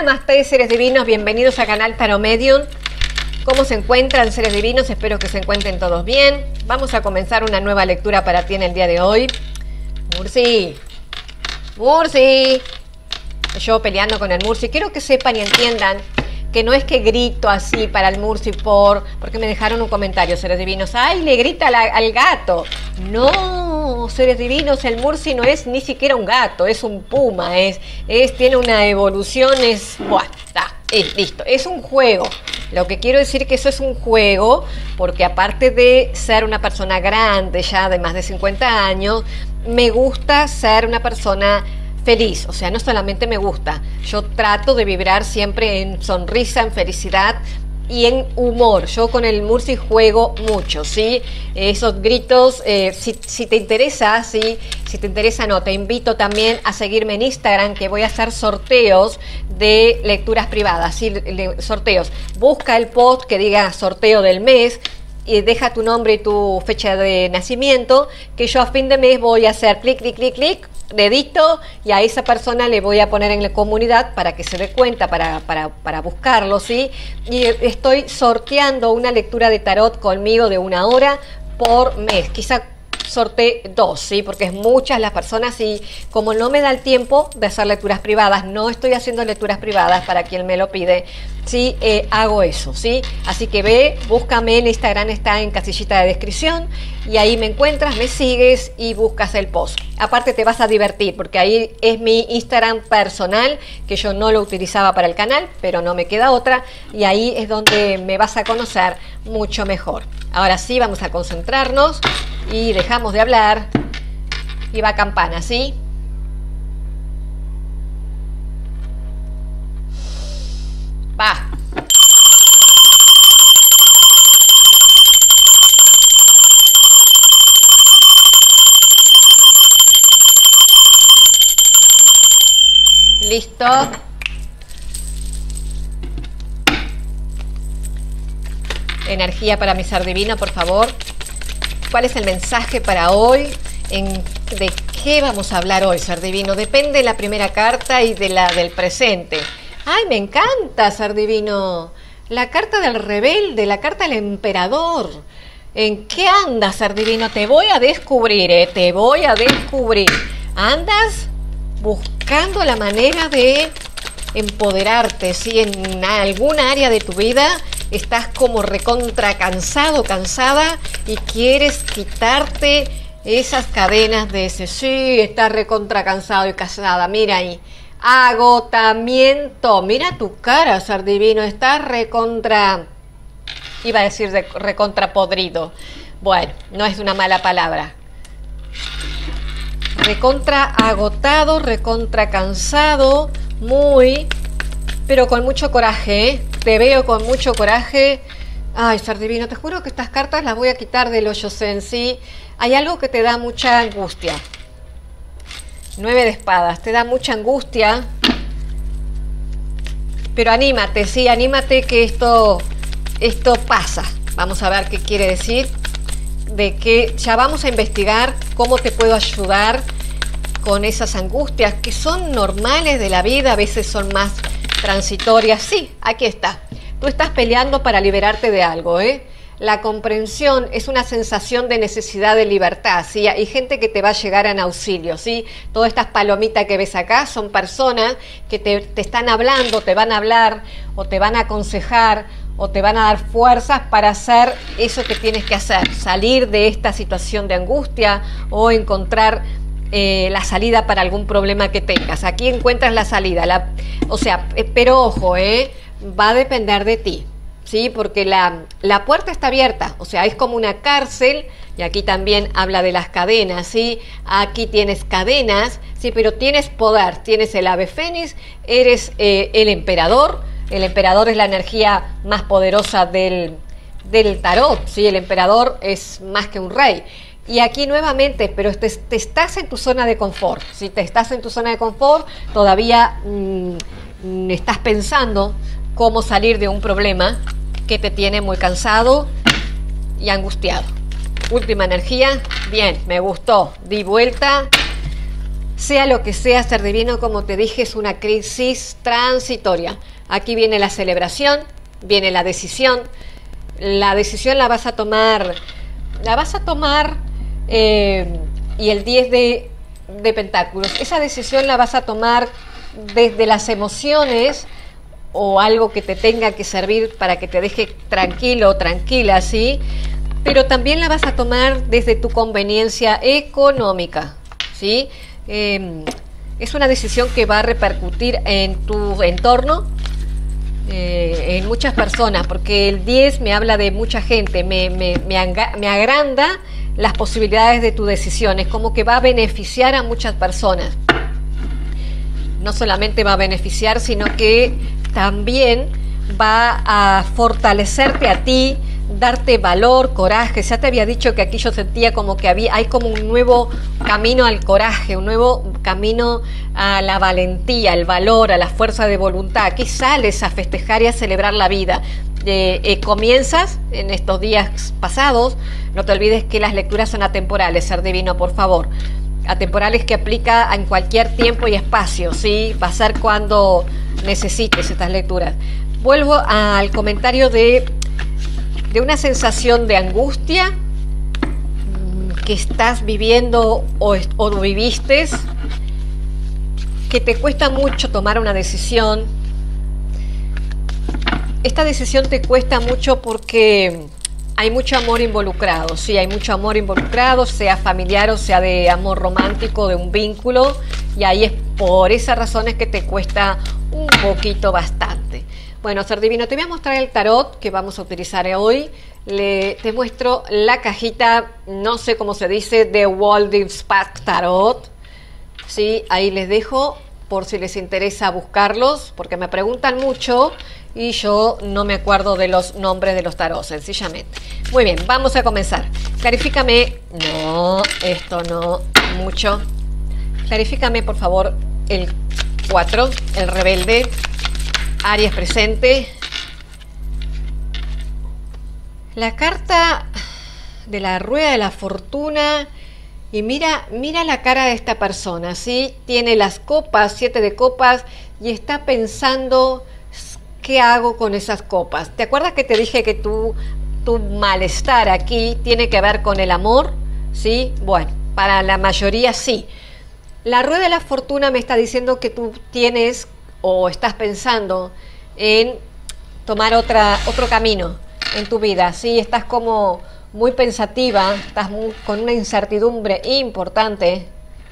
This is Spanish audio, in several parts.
Namaste, seres divinos, bienvenidos a Canal Tarot Medium. ¿Cómo se encuentran, seres divinos? Espero que se encuentren todos bien. Vamos a comenzar una nueva lectura para ti en el día de hoy. Murci, yo peleando con el Murci. Quiero que sepan y entiendan que no es que grito así para el Murci porque me dejaron un comentario, seres divinos. ¡Ay, le grita al gato! No, seres divinos, el Murci no es ni siquiera un gato, es un puma, tiene una evolución, listo, es un juego. Lo que quiero decir que eso es un juego, porque aparte de ser una persona grande, ya de más de 50 años, me gusta ser una persona feliz. O sea, no solamente me gusta, yo trato de vibrar siempre en sonrisa, en felicidad y en humor. Yo con el Murci juego mucho, ¿sí? Esos gritos, si te interesa, ¿sí? Si te interesa, no, te invito también a seguirme en Instagram, que voy a hacer sorteos de lecturas privadas, ¿sí? Sorteos. Busca el post que diga sorteo del mes y deja tu nombre y tu fecha de nacimiento, que yo a fin de mes voy a hacer clic, dedito, y a esa persona le voy a poner en la comunidad para que se dé cuenta, para buscarlo, ¿sí? Y estoy sorteando una lectura de tarot conmigo de 1 hora por mes, quizá sorteé 2, ¿sí? Porque es muchas las personas y como no me da el tiempo de hacer lecturas privadas, no estoy haciendo lecturas privadas para quien me lo pide, ¿sí? Hago eso, ¿sí? Así que búscame en Instagram, está en casillita de descripción y ahí me encuentras, me sigues y buscas el post. Aparte te vas a divertir porque ahí es mi Instagram personal, que yo no lo utilizaba para el canal, pero no me queda otra, y ahí es donde me vas a conocer mucho mejor. Ahora sí, vamos a concentrarnos y dejamos de hablar y va campana, ¿sí? Va. Listo. Energía para mi ser divino, por favor. ¿Cuál es el mensaje para hoy? ¿De qué vamos a hablar hoy, ser divino? Depende de la primera carta y de la del presente. ¡Ay, me encanta, ser divino! La carta del rebelde, la carta del emperador. ¿En qué andas, ser divino? Te voy a descubrir, te voy a descubrir. ¿Andas buscando la manera de empoderarte? Si en alguna área de tu vida estás como recontra cansado, cansada y quieres quitarte esas cadenas de ese, sí, estás recontra cansado y cansada, mira ahí, agotamiento, mira tu cara, ser divino, estás recontra, iba a decir recontra podrido, bueno, no es una mala palabra, recontra agotado, recontra cansado, pero con mucho coraje, ¿eh? Te veo con mucho coraje. Ay, ser divino, te juro que estas cartas las voy a quitar del hoyo sí. Hay algo que te da mucha angustia. 9 de espadas, te da mucha angustia. Pero anímate, sí, anímate que esto pasa. Vamos a ver qué quiere decir. De que ya vamos a investigar cómo te puedo ayudar con esas angustias que son normales de la vida, a veces son más transitorias. Sí, aquí está. Tú estás peleando para liberarte de algo, ¿eh? La comprensión es una sensación de necesidad de libertad, ¿sí? Hay gente que te va a llegar en auxilio, ¿sí? Todas estas palomitas que ves acá son personas que te están hablando, te van a hablar o te van a aconsejar o te van a dar fuerzas para hacer eso que tienes que hacer, salir de esta situación de angustia o encontrar la salida para algún problema que tengas. Aquí encuentras la salida, pero ojo, va a depender de ti, ¿sí? Porque la puerta está abierta, o sea, es como una cárcel, y aquí también habla de las cadenas, ¿sí? Aquí tienes cadenas, ¿sí? Pero tienes poder, tienes el ave fénix, eres el emperador es la energía más poderosa del tarot, ¿sí? El emperador es más que un rey. Y aquí nuevamente, pero te estás en tu zona de confort. Si te estás en tu zona de confort, todavía estás pensando cómo salir de un problema que te tiene muy cansado y angustiado. Última energía, bien, me gustó. Di vuelta, Sea lo que sea, ser divino, como te dije, es una crisis transitoria. Aquí viene la celebración, viene la decisión. La decisión la vas a tomar, y el 10 de pentáculos. Esa decisión la vas a tomar desde las emociones o algo que te tenga que servir para que te deje tranquilo o tranquila, ¿sí? Pero también la vas a tomar desde tu conveniencia económica, ¿sí? Es una decisión que va a repercutir en tu entorno, en muchas personas, porque el 10 me habla de mucha gente, me agranda las posibilidades de tu decisión, es como que va a beneficiar a muchas personas. No solamente va a beneficiar, sino que también va a fortalecerte a ti, darte valor, coraje. Ya te había dicho que aquí yo sentía como que hay como un nuevo camino al coraje, un nuevo camino a la valentía, al valor, a la fuerza de voluntad. Aquí sales a festejar y a celebrar la vida. Comienzas en estos días pasados. No te olvides que las lecturas son atemporales, ser divino, por favor. Atemporales que aplica en cualquier tiempo y espacio, ¿sí? Va a ser cuando necesites estas lecturas. Vuelvo al comentario de una sensación de angustia que estás viviendo o viviste, que te cuesta mucho tomar una decisión. Esta decisión te cuesta mucho porque hay mucho amor involucrado, sí, hay mucho amor involucrado, sea familiar o sea de amor romántico, de un vínculo, y ahí es por esas razones que te cuesta un poquito bastante. Bueno, ser divino, te voy a mostrar el tarot que vamos a utilizar hoy. Te muestro la cajita, no sé cómo se dice, de Waldenbach Tarot. Sí, ahí les dejo por si les interesa buscarlos, porque me preguntan mucho y yo no me acuerdo de los nombres de los tarots, sencillamente. Muy bien, vamos a comenzar. Clarifícame, no, esto no, mucho. Clarifícame, por favor, el 4, el rebelde. Aries presente. La carta de la rueda de la fortuna. Y mira la cara de esta persona, ¿sí? Tiene las copas, 7 de copas, y está pensando, ¿qué hago con esas copas? ¿Te acuerdas que te dije que tu malestar aquí tiene que ver con el amor? ¿Sí? Bueno, para la mayoría sí. La rueda de la fortuna me está diciendo que tú tienes o estás pensando en tomar otro camino en tu vida, ¿sí? Estás como muy pensativa, estás con una incertidumbre importante,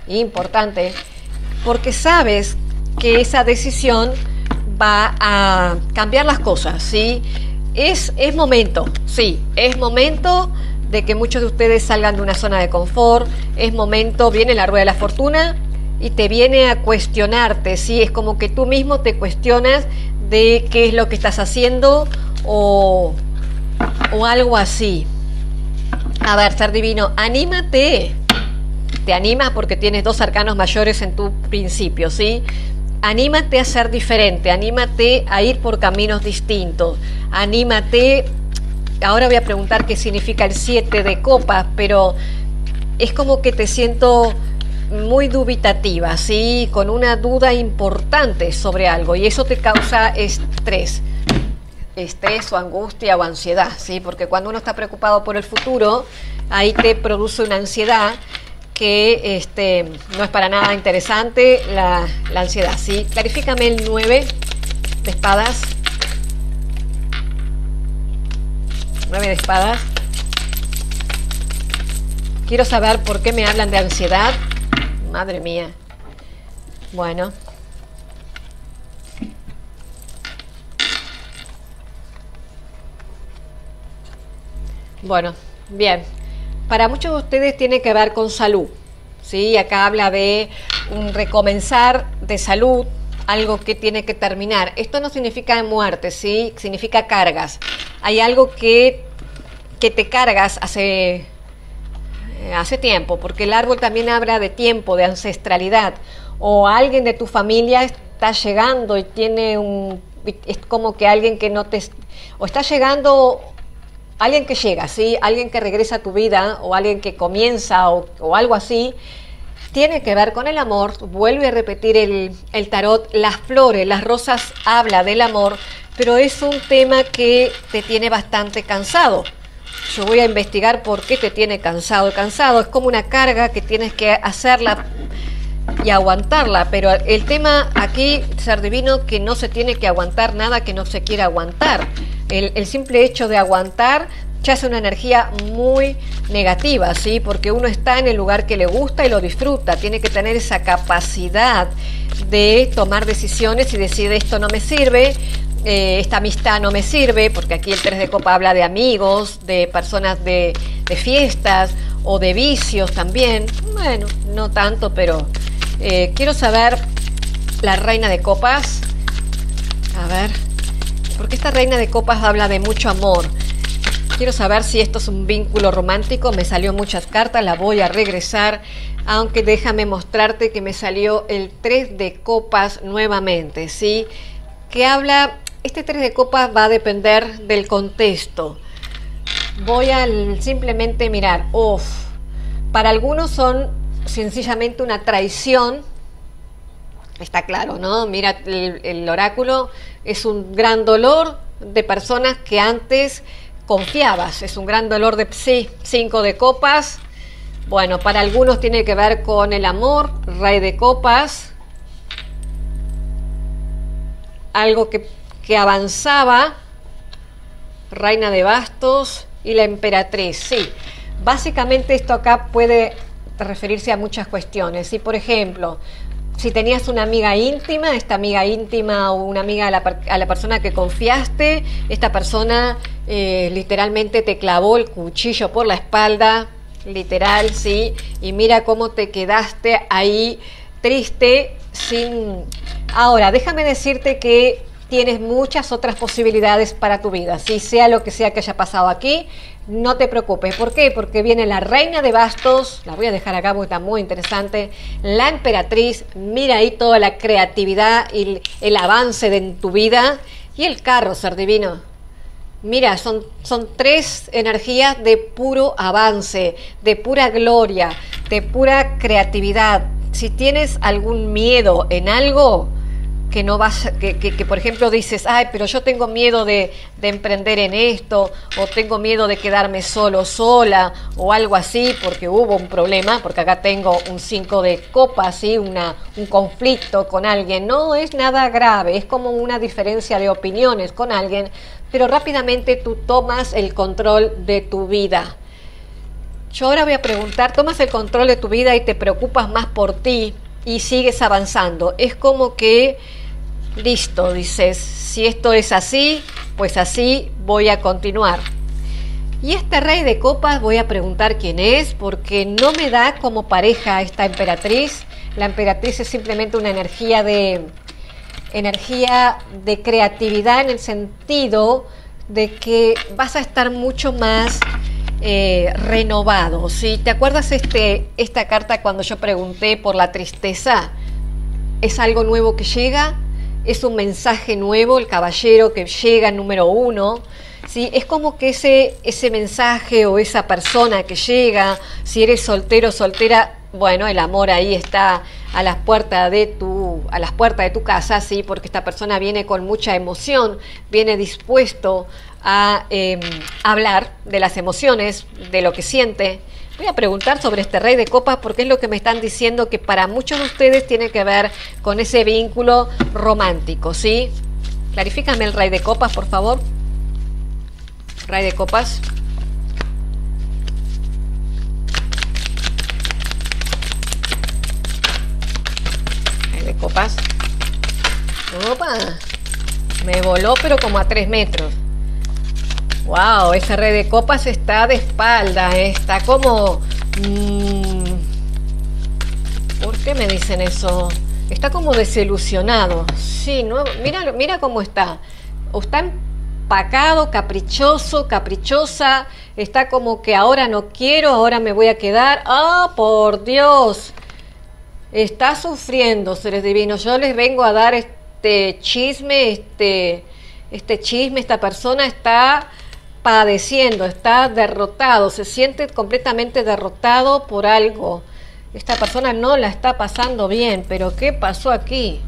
porque sabes que esa decisión va a cambiar las cosas, ¿sí? Es momento, sí, es momento de que muchos de ustedes salgan de una zona de confort, es momento, viene la rueda de la fortuna y te viene a cuestionarte, ¿sí? Es como que tú mismo te cuestionas de qué es lo que estás haciendo o algo así. A ver, ser divino, anímate. Te animas porque tienes 2 arcanos mayores en tu principio, ¿sí? Anímate a ser diferente, anímate a ir por caminos distintos, anímate. Ahora voy a preguntar qué significa el 7 de copas, pero es como que te siento muy dubitativa, ¿sí? Con una duda importante sobre algo, y eso te causa estrés o angustia o ansiedad, ¿sí? Porque cuando uno está preocupado por el futuro, ahí te produce una ansiedad que no es para nada interesante, la ansiedad, ¿sí? Clarifícame el 9 de espadas. 9 de espadas. Quiero saber por qué me hablan de ansiedad. Madre mía. Bueno. Bueno, bien. Para muchos de ustedes tiene que ver con salud, ¿sí? Acá habla de un recomenzar de salud, algo que tiene que terminar. Esto no significa muerte, ¿sí? Significa cargas. Hay algo que te cargas hace tiempo, porque el árbol también habla de tiempo, de ancestralidad. O alguien de tu familia está llegando y es como que alguien que no te... O está llegando... Alguien que llega, ¿sí? Alguien que regresa a tu vida o alguien que comienza o algo así, tiene que ver con el amor. Vuelve a repetir el tarot, las flores, las rosas habla del amor, pero es un tema que te tiene bastante cansado. Yo voy a investigar por qué te tiene cansado. Cansado es como una carga que tienes que hacerla y aguantarla, pero el tema aquí, ser divino, que no se tiene que aguantar nada que no se quiera aguantar. El simple hecho de aguantar ya es una energía muy negativa, ¿sí? Porque uno está en el lugar que le gusta y lo disfruta, tiene que tener esa capacidad de tomar decisiones y decir esto no me sirve, esta amistad no me sirve, porque aquí el 3 de copa habla de amigos, de personas de fiestas o de vicios también. Bueno, no tanto, pero quiero saber la reina de copas. A ver, porque esta reina de copas habla de mucho amor. Quiero saber si esto es un vínculo romántico. Me salió muchas cartas, la voy a regresar, aunque déjame mostrarte que me salió el 3 de copas nuevamente, ¿sí? Que habla, este 3 de copas va a depender del contexto. Voy a simplemente mirar, para algunos son sencillamente una traición, está claro, ¿no? Mira, el oráculo es un gran dolor de personas que antes confiabas, es un gran dolor de, sí, 5 de copas. Bueno, para algunos tiene que ver con el amor, rey de copas, algo que avanzaba, reina de bastos y la emperatriz, sí. Básicamente esto acá puede referirse a muchas cuestiones, ¿sí? Por ejemplo, si tenías una amiga íntima, esta amiga íntima o una amiga a la persona que confiaste, esta persona literalmente te clavó el cuchillo por la espalda, literal, ¿sí? Y mira cómo te quedaste ahí triste, sin... Ahora, déjame decirte que tienes muchas otras posibilidades para tu vida, ¿sí? Sea lo que sea que haya pasado aquí, no te preocupes. ¿Por qué? Porque viene la reina de bastos, la voy a dejar acá porque está muy interesante, la emperatriz, mira ahí toda la creatividad y el avance en tu vida, y el carro, ser divino. Mira, son 3 energías de puro avance, de pura gloria, de pura creatividad. Si tienes algún miedo en algo, que no vas, que por ejemplo dices, ay, pero yo tengo miedo de emprender en esto, o tengo miedo de quedarme solo, sola, o algo así, porque hubo un problema, porque acá tengo un 5 de copas, ¿sí? Un conflicto con alguien, no es nada grave, es como una diferencia de opiniones con alguien, pero rápidamente tú tomas el control de tu vida. Yo ahora voy a preguntar, tomas el control de tu vida y te preocupas más por ti y sigues avanzando. Es como que, listo, dices, si esto es así, pues así voy a continuar. Y este rey de copas voy a preguntar quién es, porque no me da como pareja esta emperatriz. La emperatriz es simplemente una energía de creatividad, en el sentido de que vas a estar mucho más renovado, ¿sí? ¿Te acuerdas esta carta cuando yo pregunté por la tristeza? ¿Es algo nuevo que llega? ¿Es un mensaje nuevo, el caballero que llega, número 1? ¿Sí? Es como que ese mensaje o esa persona que llega, si eres soltero o soltera, bueno, el amor ahí está a las puertas de tu casa, ¿sí? Porque esta persona viene con mucha emoción, viene dispuesto a hablar de las emociones, de lo que siente. Voy a preguntar sobre este rey de copas porque es lo que me están diciendo, que para muchos de ustedes tiene que ver con ese vínculo romántico, ¿sí? Clarifícame el rey de copas, por favor. Rey de copas. Rey de copas. Opa, me voló pero como a 3 metros. Wow, ese rey de copas está de espalda, está como... ¿Por qué me dicen eso? Está como desilusionado. Sí, no, mira cómo está. O está empacado, caprichoso, caprichosa. Está como que ahora no quiero, ahora me voy a quedar. ¡Ah, por Dios! Está sufriendo, seres divinos. Yo les vengo a dar este chisme, esta persona está padeciendo, está derrotado, se siente completamente derrotado por algo. Esta persona no la está pasando bien, pero ¿qué pasó aquí?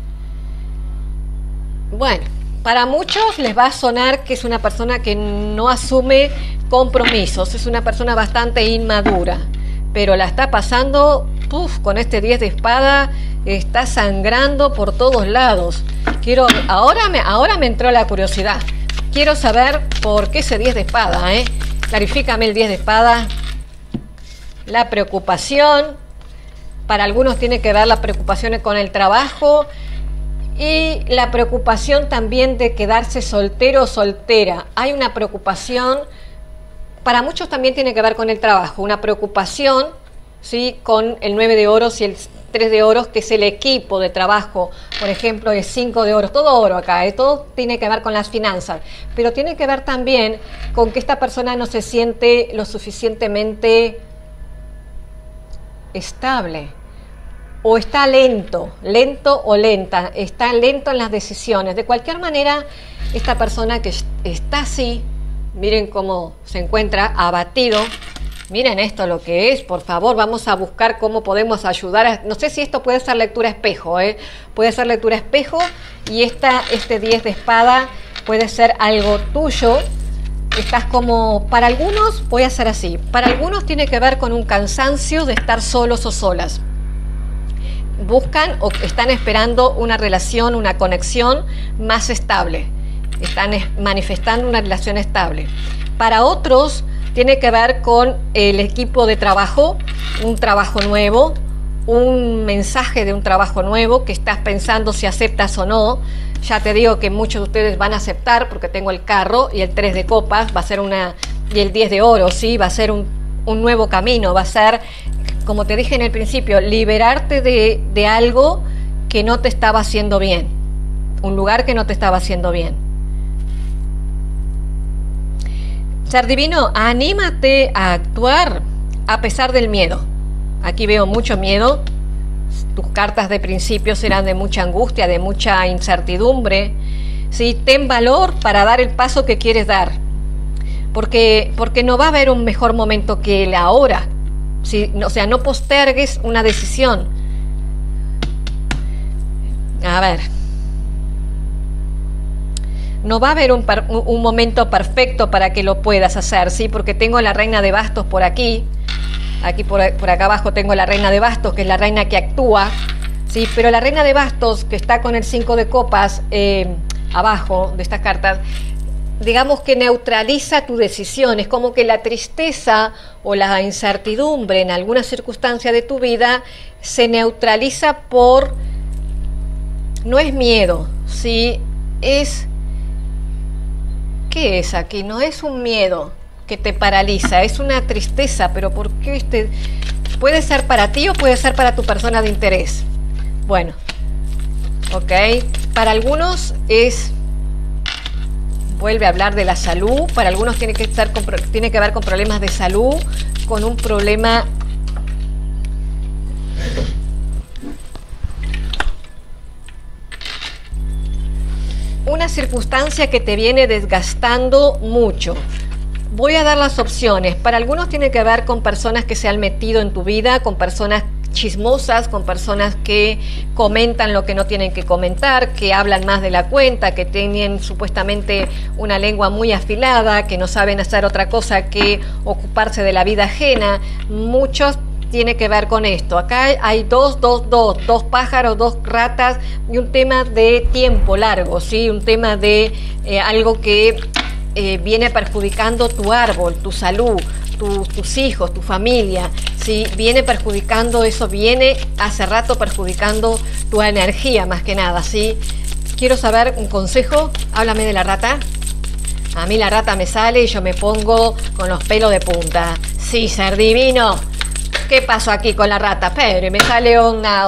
Bueno, para muchos les va a sonar que es una persona que no asume compromisos, es una persona bastante inmadura, pero la está pasando, con este 10 de espada, está sangrando por todos lados. Ahora me entró la curiosidad. Quiero saber por qué ese 10 de espada, ¿eh? Clarifícame el 10 de espada. La preocupación. Para algunos tiene que ver la preocupación con el trabajo y la preocupación también de quedarse soltero o soltera. Hay una preocupación, para muchos también tiene que ver con el trabajo, una preocupación, ¿sí? Con el 9 de oros y el 3 de oros, que es el equipo de trabajo, por ejemplo, el 5 de oros, todo oro acá, todo tiene que ver con las finanzas, pero tiene que ver también con que esta persona no se siente lo suficientemente estable, o está lento o lenta, está lento en las decisiones. De cualquier manera, esta persona que está así, miren cómo se encuentra abatido. Miren esto lo que es, por favor, vamos a buscar cómo podemos ayudar. No sé si esto puede ser lectura espejo, puede ser lectura espejo, y este 10 de espada puede ser algo tuyo. Estás como, para algunos, voy a hacer así, para algunos tiene que ver con un cansancio de estar solos o solas. Buscan o están esperando una relación, una conexión más estable. Están manifestando una relación estable. Para otros tiene que ver con el equipo de trabajo, un trabajo nuevo, un mensaje de un trabajo nuevo que estás pensando si aceptas o no. Ya te digo que muchos de ustedes van a aceptar porque tengo el carro y el 3 de copas, va a ser y el 10 de oro, ¿sí? Va a ser un nuevo camino, va a ser, como te dije en el principio, liberarte de algo que no te estaba haciendo bien, un lugar que no te estaba haciendo bien. Ser divino, anímate a actuar a pesar del miedo. Aquí veo mucho miedo. Tus cartas de principio serán de mucha angustia, de mucha incertidumbre. ¿Sí? Ten valor para dar el paso que quieres dar. Porque no va a haber un mejor momento que el ahora. ¿Sí? O sea, no postergues una decisión. A ver. No va a haber un momento perfecto para que lo puedas hacer, ¿sí? Porque tengo la reina de bastos por aquí. Aquí por acá abajo tengo la reina de bastos, que es la reina que actúa, ¿sí? Pero la reina de bastos, que está con el 5 de copas abajo de estas cartas, digamos que neutraliza tu decisión. Es como que la tristeza o la incertidumbre en alguna circunstancia de tu vida se neutraliza por... No es miedo, ¿sí? Es... ¿Qué es aquí? No es un miedo que te paraliza, es una tristeza, pero ¿por qué? Puede ser para ti o puede ser para tu persona de interés. Bueno, ok. Para algunos vuelve a hablar de la salud, para algunos tiene que ver con problemas de salud, con un problema... Una circunstancia que te viene desgastando mucho. Voy a dar las opciones. Para algunos tiene que ver con personas que se han metido en tu vida, con personas chismosas, con personas que comentan lo que no tienen que comentar, que hablan más de la cuenta, que tienen supuestamente una lengua muy afilada, que no saben hacer otra cosa que ocuparse de la vida ajena. Muchos tiene que ver con esto. Acá hay dos pájaros, dos ratas y un tema de tiempo largo, ¿sí? Un tema de algo que viene perjudicando tu árbol, tu salud, tus hijos, tu familia, ¿sí? Viene perjudicando eso, viene hace rato perjudicando tu energía más que nada, ¿sí? Quiero saber un consejo, háblame de la rata. A mí la rata me sale y yo me pongo con los pelos de punta. Sí, ser divino. ¿Qué pasó aquí con la rata? Pero me sale la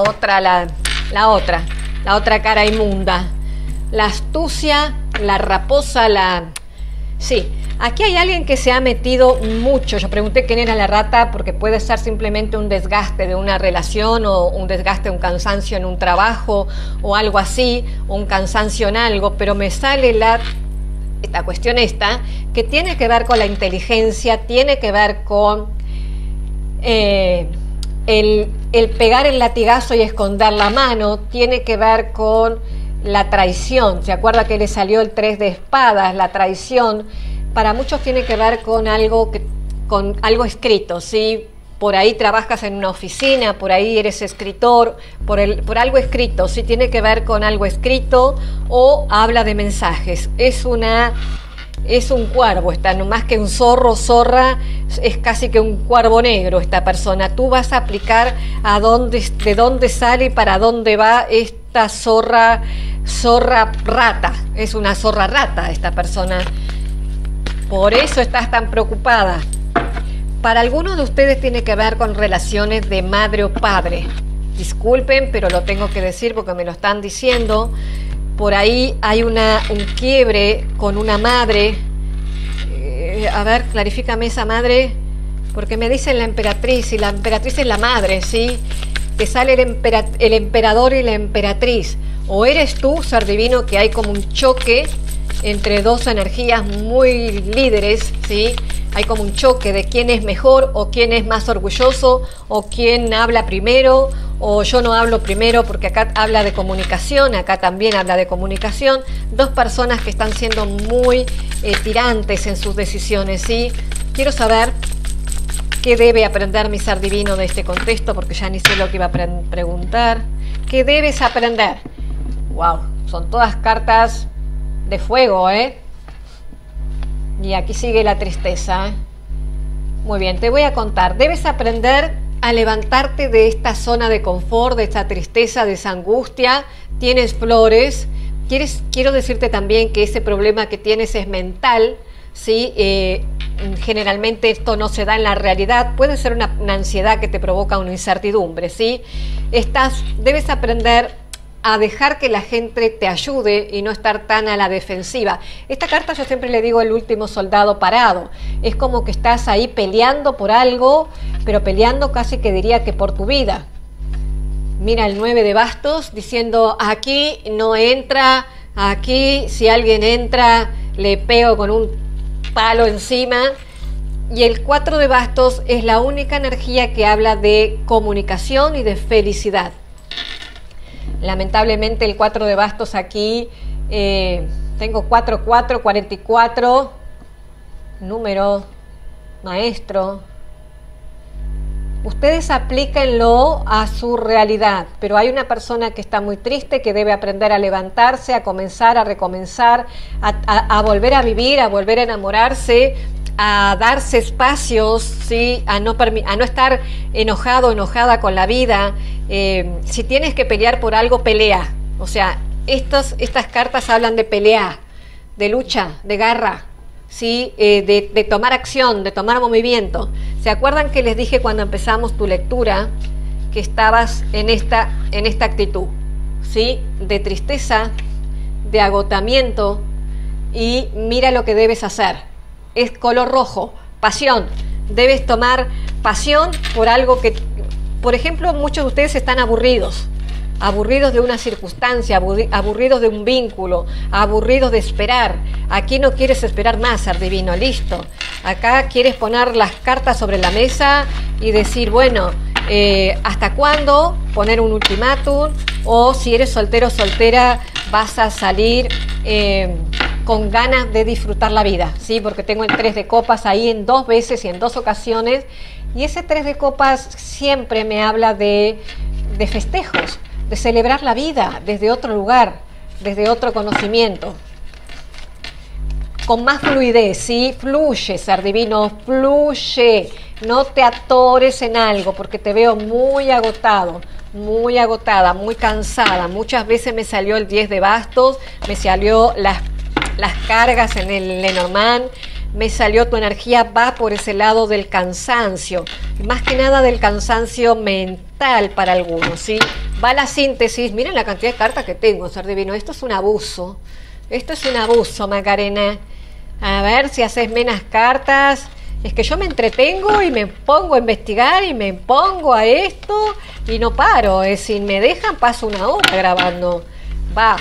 otra cara inmunda. La astucia, la raposa, Sí, aquí hay alguien que se ha metido mucho. Yo pregunté quién era la rata porque puede ser simplemente un desgaste de una relación o un desgaste, un cansancio en un trabajo o algo así, o un cansancio en algo, pero me sale esta cuestión que tiene que ver con la inteligencia, tiene que ver con el pegar el latigazo y esconder la mano tiene que ver con la traición. ¿Se acuerda que le salió el 3 de espadas? La traición para muchos tiene que ver con algo escrito, ¿sí? Por ahí trabajas en una oficina, por ahí eres escritor, por algo escrito, ¿sí? Tiene que ver con algo escrito o habla de mensajes. Es un cuervo, no más que un zorro, zorra, es casi que un cuervo negro esta persona. Tú vas a aplicar de dónde sale y para dónde va esta zorra rata. Es una zorra rata esta persona. Por eso estás tan preocupada. Para algunos de ustedes tiene que ver con relaciones de madre o padre. Disculpen, pero lo tengo que decir porque me lo están diciendo. Por ahí hay un quiebre con una madre. A ver, clarifícame esa madre, porque me dicen la emperatriz, y la emperatriz es la madre, ¿sí? Te sale el emperador y la emperatriz. O eres tú, ser divino, que hay como un choque entre dos energías muy líderes, ¿sí? Hay como un choque de quién es mejor o quién es más orgulloso o quién habla primero o yo no hablo primero, porque acá habla de comunicación, acá también habla de comunicación. Dos personas que están siendo muy tirantes en sus decisiones, ¿sí? Quiero saber qué debe aprender mi ser divino de este contexto, porque ya ni sé lo que iba a preguntar. ¿Qué debes aprender? Wow, son todas cartas de fuego, ¿eh? Y aquí sigue la tristeza. Muy bien, te voy a contar. Debes aprender a levantarte de esta zona de confort, de esta tristeza, de esa angustia. Tienes flores. Quiero decirte también que ese problema que tienes es mental, ¿sí? Generalmente esto no se da en la realidad. Puede ser una ansiedad que te provoca una incertidumbre, ¿sí? Debes aprender a dejar que la gente te ayude y no estar tan a la defensiva. Esta carta yo siempre le digo el último soldado parado. Es como que estás ahí peleando por algo, pero peleando casi que diría que por tu vida. Mira el 9 de bastos diciendo aquí no entra, aquí si alguien entra le pego con un palo encima. Y el 4 de bastos es la única energía que habla de comunicación y de felicidad. Lamentablemente el 4 de bastos aquí, tengo 44, número, maestro. Ustedes aplíquenlo a su realidad, pero hay una persona que está muy triste, que debe aprender a levantarse, a comenzar, a recomenzar, a volver a vivir, a volver a enamorarse, a darse espacios, ¿sí? a no estar enojada con la vida. Si tienes que pelear por algo, pelea. O sea, estas cartas hablan de pelea, de lucha, de garra, ¿sí? De tomar acción, de tomar movimiento. ¿Se acuerdan que les dije cuando empezamos tu lectura que estabas en esta actitud, ¿sí? De tristeza, de agotamiento, y mira lo que debes hacer. Es color rojo, pasión. Debes tomar pasión por algo que, por ejemplo, muchos de ustedes están aburridos de una circunstancia, aburridos de un vínculo, aburridos de esperar. Aquí no quieres esperar más, ser divino, listo. Acá quieres poner las cartas sobre la mesa y decir, bueno, ¿hasta cuándo? Poner un ultimátum, o si eres soltero o soltera, vas a salir con ganas de disfrutar la vida, ¿sí? Porque tengo el 3 de copas ahí en 2 veces y en 2 ocasiones, y ese 3 de copas siempre me habla de festejos, de celebrar la vida desde otro lugar, desde otro conocimiento, con más fluidez, ¿sí? Fluye, ser divino, fluye, no te atores en algo, porque te veo muy agotado, muy agotada, muy cansada. Muchas veces me salió el 10 de bastos, me salió las cargas en el Lenormand, me salió tu energía, va por ese lado del cansancio, más que nada del cansancio mental para algunos, ¿sí? Va la síntesis. Miren la cantidad de cartas que tengo, ser divino. Esto es un abuso, Macarena. A ver si haces menos cartas. Es que yo me entretengo y me pongo a investigar y me pongo a esto y no paro. Si me dejan, paso una hora grabando. Va.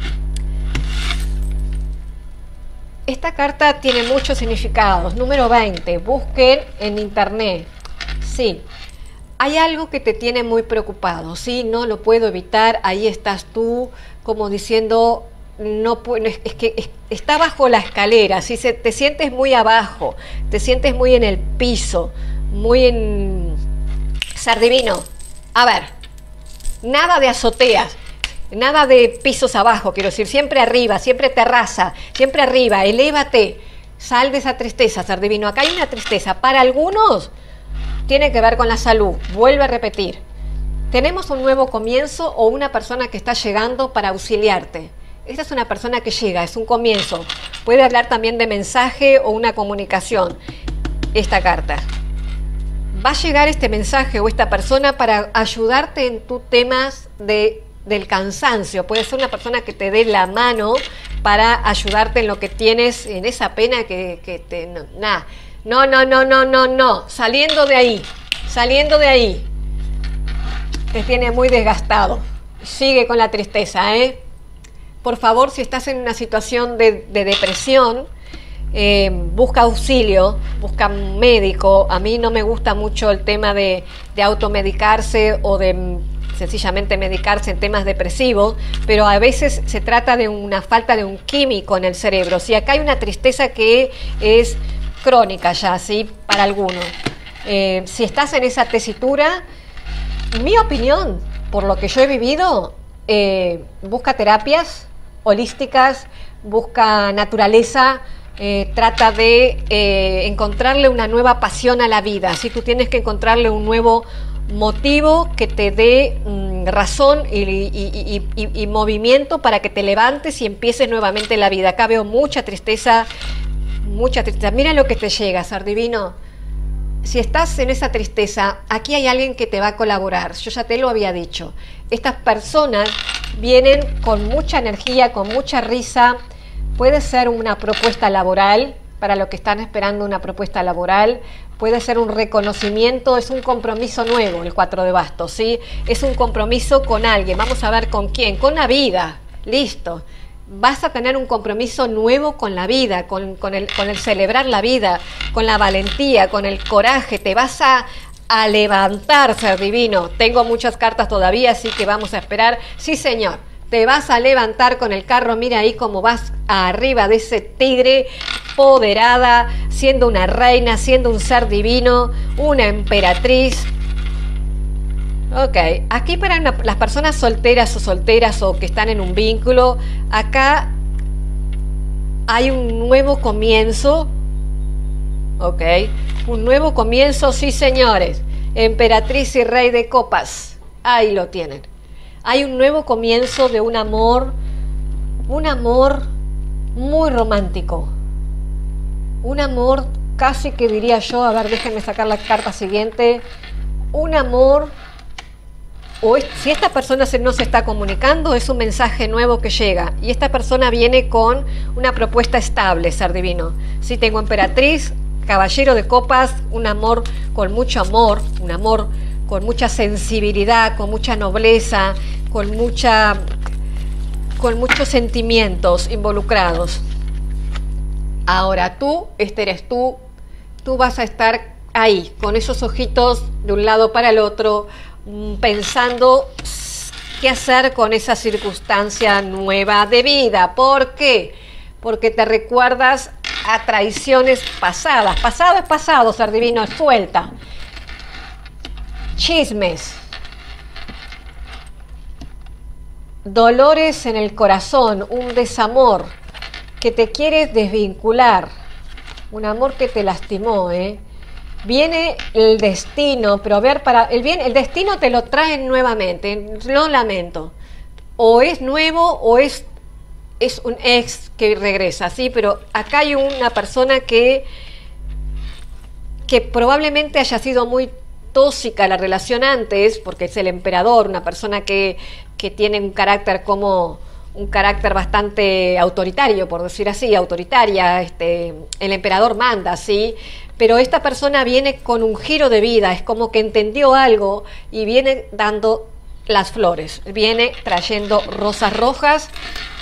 Esta carta tiene muchos significados. Número 20. Busquen en internet. Sí. hay algo que te tiene muy preocupado, ¿sí? No lo puedo evitar, ahí estás tú como diciendo, no puedo, es que está bajo la escalera, ¿sí? Te sientes muy abajo, te sientes muy en el piso, muy en... Ser divino, a ver, nada de azoteas, nada de pisos abajo, quiero decir, siempre arriba, siempre terraza, siempre arriba, elévate, sal de esa tristeza, ser divino. Acá hay una tristeza, para algunos tiene que ver con la salud, vuelve a repetir, tenemos un nuevo comienzo o una persona que está llegando para auxiliarte. Esta es una persona que llega, es un comienzo, puede hablar también de mensaje o una comunicación, esta carta. Va a llegar este mensaje o esta persona para ayudarte en tus temas del cansancio. Puede ser una persona que te dé la mano para ayudarte en lo que tienes, en esa pena que te... No. Saliendo de ahí. Te tiene muy desgastado. Sigue con la tristeza, ¿eh? Por favor, si estás en una situación de depresión, busca auxilio, busca un médico. A mí no me gusta mucho el tema de automedicarse o de sencillamente medicarse en temas depresivos, pero a veces se trata de una falta de un químico en el cerebro. Si acá hay una tristeza que es crónica ya, ¿sí? Para algunos. Si estás en esa tesitura, mi opinión, por lo que yo he vivido, busca terapias holísticas, busca naturaleza, trata de encontrarle una nueva pasión a la vida. ¿Sí? Tú tienes que encontrarle un nuevo motivo que te dé razón y movimiento para que te levantes y empieces nuevamente la vida. Acá veo mucha tristeza. Mira lo que te llega, ser divino. Si estás en esa tristeza, aquí hay alguien que te va a colaborar. Yo ya te lo había dicho. Estas personas vienen con mucha energía, con mucha risa. Puede ser una propuesta laboral, para los que están esperando una propuesta laboral. Puede ser un reconocimiento, es un compromiso nuevo, el 4 de bastos, ¿sí? Es un compromiso con alguien. Vamos a ver con quién. Con la vida. Listo. Vas a tener un compromiso nuevo con la vida, con el celebrar la vida, con la valentía, con el coraje. Te vas a levantar, ser divino. Tengo muchas cartas todavía, así que vamos a esperar. Sí, señor, te vas a levantar con el carro. Mira ahí cómo vas arriba de ese tigre, poderada, siendo una reina, siendo un ser divino, una emperatriz. Ok, aquí para las personas solteras o que están en un vínculo, acá hay un nuevo comienzo. Ok, un nuevo comienzo, sí señores. Emperatriz y rey de copas, ahí lo tienen. Hay un nuevo comienzo de un amor muy romántico. Un amor casi que diría yo, a ver, déjenme sacar la carta siguiente. Un amor... si esta persona no se está comunicando, es un mensaje nuevo que llega. Y esta persona viene con una propuesta estable, ser divino. Si tengo emperatriz, caballero de copas, un amor con mucho amor, un amor con mucha sensibilidad, con mucha nobleza, con muchos sentimientos involucrados. Ahora tú, eres tú vas a estar ahí, con esos ojitos de un lado para el otro, pensando qué hacer con esa circunstancia nueva de vida. ¿Por qué? Porque te recuerdas a traiciones pasadas. Pasado es pasado, ser divino, suelta. Chismes. Dolores en el corazón, un desamor que te quieres desvincular. Un amor que te lastimó, Viene el destino, pero a ver, el destino te lo traen nuevamente, lo lamento. O es nuevo o es un ex que regresa, ¿sí? Pero acá hay una persona que probablemente haya sido muy tóxica la relación antes, porque es el emperador, una persona que tiene un carácter bastante autoritario, por decir así, autoritaria, el emperador manda, ¿sí? Pero esta persona viene con un giro de vida, es como que entendió algo y viene dando las flores, viene trayendo rosas rojas.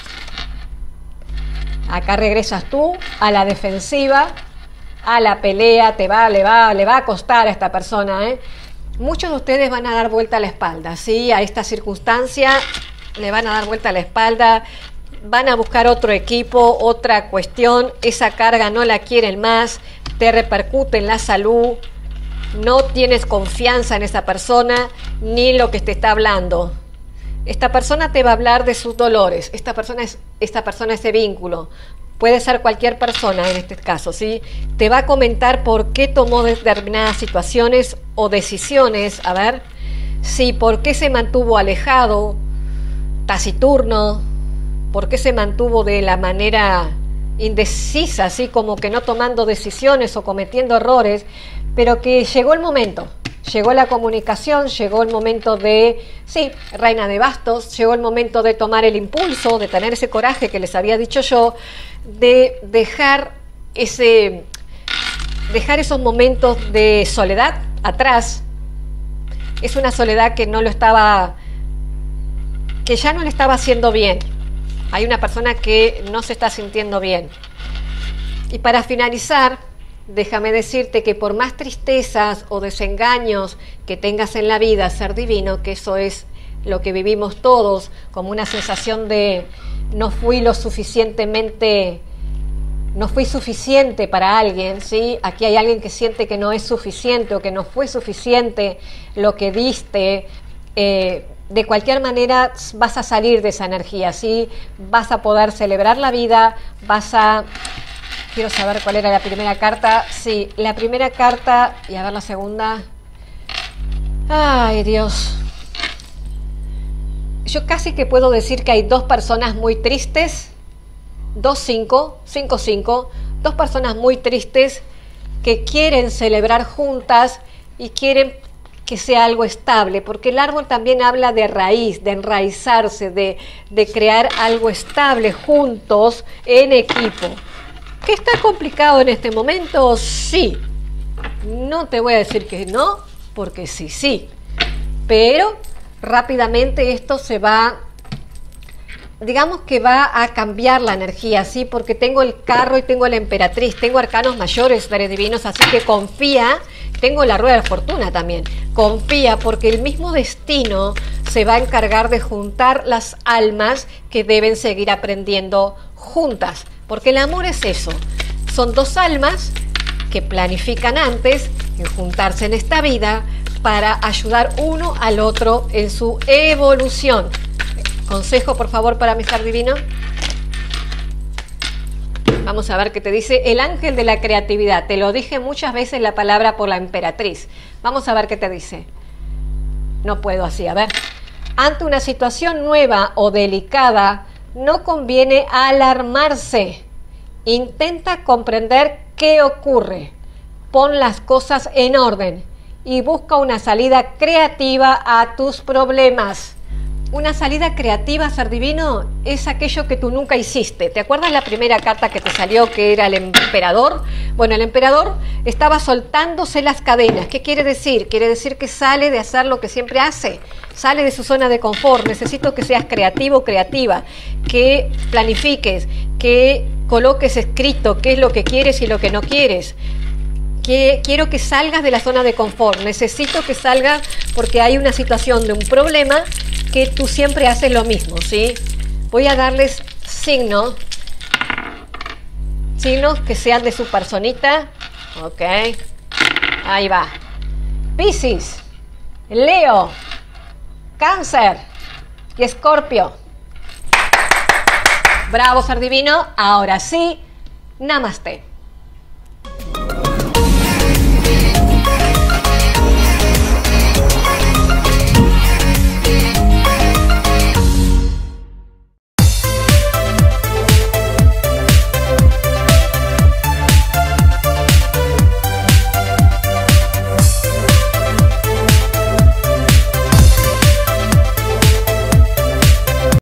Acá regresas tú a la defensiva, a la pelea, le va a costar a esta persona, Muchos de ustedes van a dar vuelta a la espalda, ¿sí? A esta circunstancia le van a dar vuelta a la espalda, van a buscar otro equipo, otra cuestión, esa carga no la quieren más, te repercute en la salud, no tienes confianza en esa persona ni lo que te está hablando. Esta persona te va a hablar de sus dolores, esta persona, ese vínculo, puede ser cualquier persona en este caso, ¿sí? Te va a comentar por qué tomó determinadas situaciones o decisiones, a ver, sí, por qué se mantuvo alejado, taciturno, por qué se mantuvo de la manera indecisa, así como que no tomando decisiones o cometiendo errores, pero que llegó el momento. Llegó la comunicación, llegó el momento de, sí, reina de bastos, llegó el momento de tomar el impulso, de tener ese coraje que les había dicho yo, de dejar esos momentos de soledad atrás. Es una soledad que ya no le estaba haciendo bien. Hay una persona que no se está sintiendo bien. Y para finalizar, déjame decirte que por más tristezas o desengaños que tengas en la vida, ser divino, que eso es lo que vivimos todos, como una sensación de no fui suficiente para alguien, ¿sí? Aquí hay alguien que siente que no es suficiente o que no fue suficiente lo que diste. De cualquier manera vas a salir de esa energía, ¿sí? Vas a poder celebrar la vida, Quiero saber cuál era la primera carta. Sí, la primera carta, y a ver la segunda. Ay, Dios. Yo casi que puedo decir que hay dos personas muy tristes, 5-5, dos personas muy tristes que quieren celebrar juntas y quieren que sea algo estable, porque el árbol también habla de raíz, de enraizarse, de crear algo estable juntos en equipo. ¿Que está complicado en este momento? Sí. No te voy a decir que no, porque sí. Pero rápidamente esto se va, digamos que va a cambiar la energía, ¿sí? Porque tengo el carro y tengo la emperatriz, tengo arcanos mayores, seres divinos, así que confía. Tengo la rueda de la fortuna también. Confía, porque el mismo destino se va a encargar de juntar las almas que deben seguir aprendiendo juntas. Porque el amor es eso. Son dos almas que planifican antes en juntarse en esta vida para ayudar uno al otro en su evolución. Consejo, por favor, para mi ser divino. Vamos a ver qué te dice el ángel de la creatividad. Te lo dije muchas veces la palabra por la emperatriz. Vamos a ver qué te dice. No puedo así, a ver. Ante una situación nueva o delicada, no conviene alarmarse. Intenta comprender qué ocurre. Pon las cosas en orden y busca una salida creativa a tus problemas. Una salida creativa, ser divino, es aquello que tú nunca hiciste. ¿Te acuerdas la primera carta que te salió, que era el emperador? Bueno, el emperador estaba soltándose las cadenas. ¿Qué quiere decir? Quiere decir que sale de hacer lo que siempre hace. Sale de su zona de confort. Necesito que seas creativo, creativa, que planifiques, que coloques escrito qué es lo que quieres y lo que no quieres. Quiero que salgas de la zona de confort. Necesito que salgas porque hay una situación de un problema que tú siempre haces lo mismo, ¿sí? Voy a darles signos que sean de su personita. Ok. Ahí va. Piscis, Leo, Cáncer y Escorpio. Bravo, ser divino. Ahora sí, namaste.